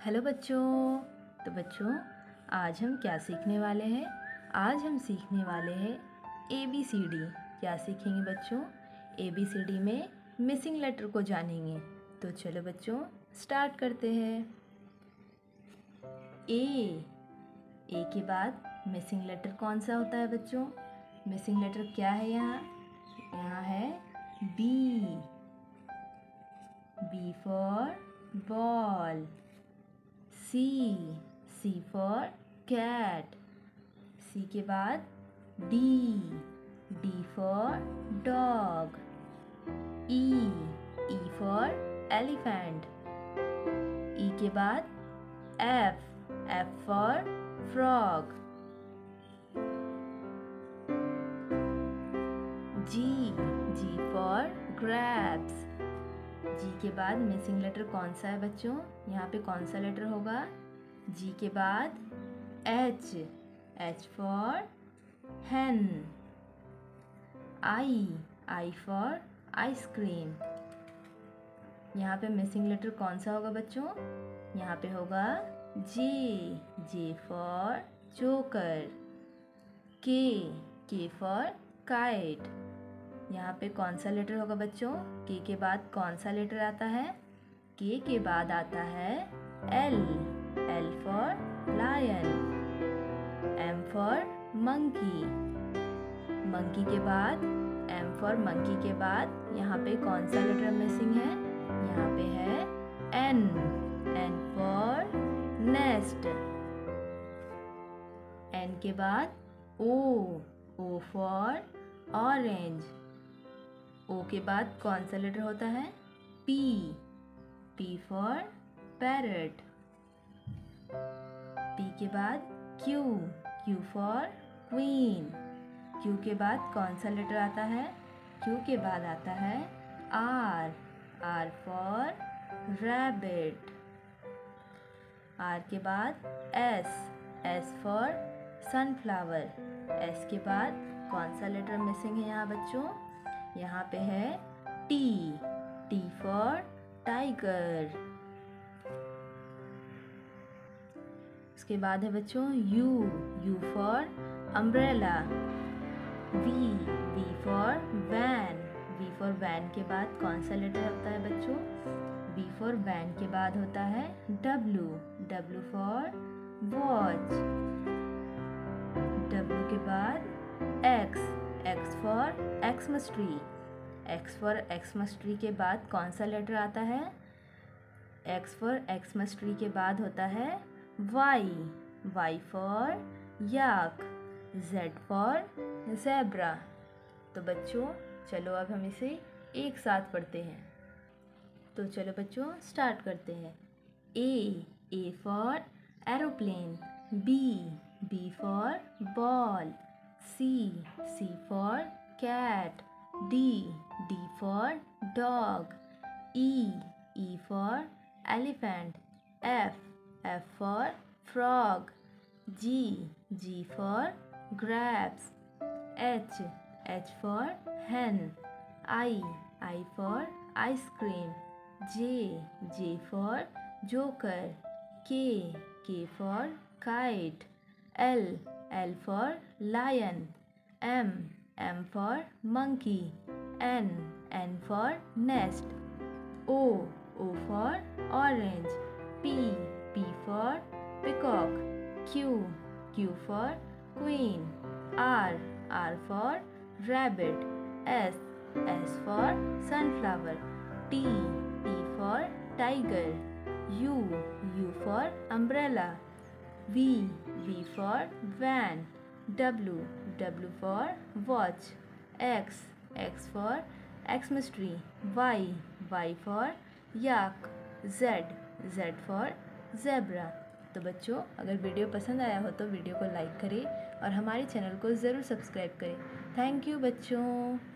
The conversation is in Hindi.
हेलो बच्चों। तो बच्चों, आज हम क्या सीखने वाले हैं? आज हम सीखने वाले हैं ABCD। क्या सीखेंगे बच्चों? ABCD में मिसिंग लेटर को जानेंगे। तो चलो बच्चों, स्टार्ट करते हैं। ए के बाद मिसिंग लेटर कौन सा होता है बच्चों? मिसिंग लेटर क्या है यहाँ? यहाँ है B for ball. C for cat. C के बाद D for dog. E for elephant. E के बाद F for frog. G for grapes. G के बाद मिसिंग लेटर कौन सा है बच्चों? यहाँ पे कौन सा लेटर होगा? G के बाद H for hen। I for ice cream. यहाँ पे मिसिंग लेटर कौन सा होगा बच्चों? यहाँ पे होगा J for joker. K for kite. यहाँ पे कौन सा लेटर होगा बच्चों? K के बाद कौन सा लेटर आता है? K के बाद आता है L for lion. M for monkey. Monkey के बाद M फॉर मंकी के बाद यहाँ पे कौन सा लेटर मिसिंग है? यहाँ पे है N फॉर नेस्ट। N के बाद O फॉर ऑरेंज। O के बाद कौन सा लेटर होता है? P for parrot. P के बाद Q फॉर क्वीन। Q के बाद कौन सा लेटर आता है? Q के बाद आता है R फॉर रैबिट। R के बाद S फॉर सनफ्लावर। S के बाद कौन सा लेटर मिसिंग है यहाँ बच्चों? यहाँ पे है T फॉर टाइगर। उसके बाद है बच्चों U for umbrella. V for van. V for van के बाद कौन सा लेटर होता है बच्चों? V फॉर वैन के बाद होता है W फॉर वॉच। W के बाद X for Xmas tree. X for Xmas tree के बाद कौन सा लेटर आता है? X फॉर एक्समस ट्री के बाद होता है Y for yak. Z for zebra. तो बच्चों, चलो अब हम इसे एक साथ पढ़ते हैं। तो चलो बच्चों, स्टार्ट करते हैं। A for aeroplane. B for ball. C for cat. D for dog. E for elephant. F for frog. G for grapes। H for hen। I for ice cream. J for joker. K for kite. L for lion. M for monkey. N for nest. O for orange. P for peacock. Q for queen. R for rabbit. S for sunflower. T for tiger. U for umbrella. V for van. W for watch. X for Xmas tree. Y for yak. Z for zebra. तो बच्चों, अगर वीडियो पसंद आया हो तो वीडियो को लाइक करें और हमारे चैनल को ज़रूर सब्सक्राइब करें। थैंक यू बच्चों।